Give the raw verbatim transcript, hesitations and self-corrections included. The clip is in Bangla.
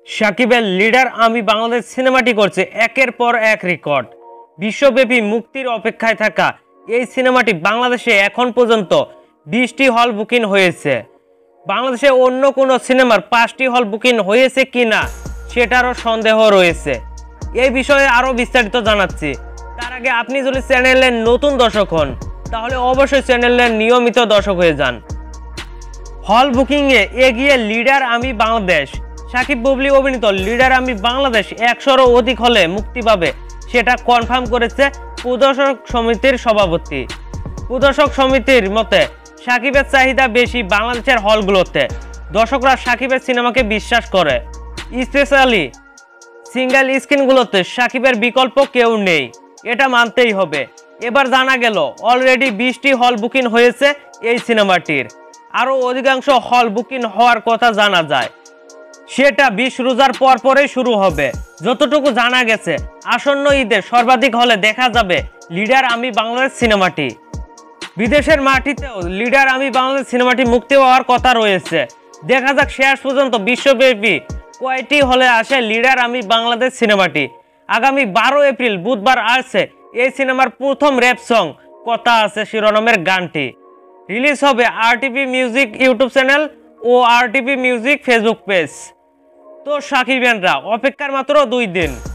শাকিবের লিডার আমি বাংলাদেশ সিনেমাটি করছে একের পর এক রেকর্ড। বিশ্বব্যাপী মুক্তির অপেক্ষায় থাকা এই সিনেমাটি বাংলাদেশে এখন পর্যন্ত বিশটি হল বুকিং হয়েছে। বাংলাদেশে অন্য কোনো সিনেমার পাঁচটি হল বুকিং হয়েছে কিনা সেটারও সন্দেহ রয়েছে। এই বিষয়ে আরও বিস্তারিত জানাচ্ছি। তার আগে আপনি যদি চ্যানেলের নতুন দর্শক হন তাহলে অবশ্যই চ্যানেলের নিয়মিত দর্শক হয়ে যান। হল বুকিংয়ে এগিয়ে লিডার আমি বাংলাদেশ। শাকিব বুবলি অভিনীত লিডার আমি বাংলাদেশ একশোরও অধিক হলে মুক্তি পাবে, সেটা কনফার্ম করেছে প্রদর্শক সমিতির সভাপতি। প্রদর্শক সমিতির মতে শাকিবের চাহিদা বেশি বাংলাদেশের হলগুলোতে। দর্শকরা শাকিবের সিনেমাকে বিশ্বাস করে, স্পেশালি সিঙ্গেল স্ক্রিনগুলোতে শাকিবের বিকল্প কেউ নেই, এটা মানতেই হবে। এবার জানা গেল অলরেডি বিশটি হল বুকিং হয়েছে এই সিনেমাটির। আরও অধিকাংশ হল বুকিং হওয়ার কথা জানা যায়, সেটা বিশ রোজার পর পরে শুরু হবে। যতটুকু জানা গেছে আসন্ন ঈদে সর্বাধিক হলে দেখা যাবে লিডার আমি বাংলাদেশ সিনেমাটি। বিদেশের মাটিতেও লিডার আমি বাংলাদেশ সিনেমাটি মুক্তি হওয়ার কথা রয়েছে। দেখা যাক শেষ পর্যন্ত বিশ্বব্যাপী কয়টি হলে আসে লিডার আমি বাংলাদেশ সিনেমাটি। আগামী বারো এপ্রিল বুধবার আসছে এই সিনেমার প্রথম র্যাপ সং কথা আছে শিরোনামের গানটি। রিলিজ হবে আরটিভি মিউজিক ইউটিউব চ্যানেল ও আরটিভি মিউজিক ফেসবুক পেজ। তো শাকিবিয়ানরা অপেক্ষার মাত্র দুই দিন।